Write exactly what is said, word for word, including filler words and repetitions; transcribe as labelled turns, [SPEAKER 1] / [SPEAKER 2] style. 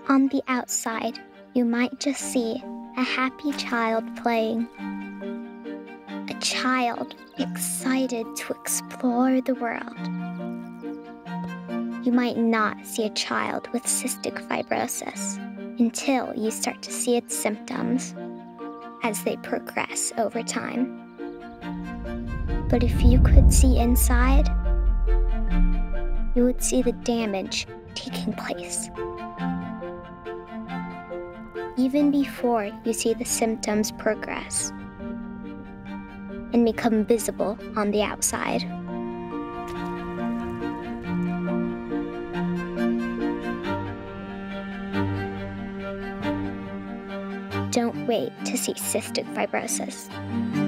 [SPEAKER 1] On the outside, you might just see a happy child playing. A child excited to explore the world. You might not see a child with cystic fibrosis until you start to see its symptoms as they progress over time. But if you could see inside, you would see the damage taking place. Even before you see the symptoms progress and become visible on the outside. Don't wait to see cystic fibrosis.